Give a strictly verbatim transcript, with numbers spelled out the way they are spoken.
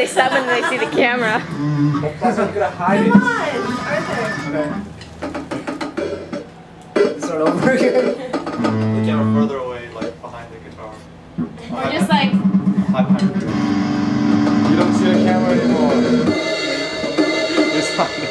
stop when they see the camera. That's not gonna hide it. Come on, Arthur. Okay. Start over again. The camera further away, like behind the guitar. Or just like. High behind the guitar. You don't see the camera anymore. It's fine.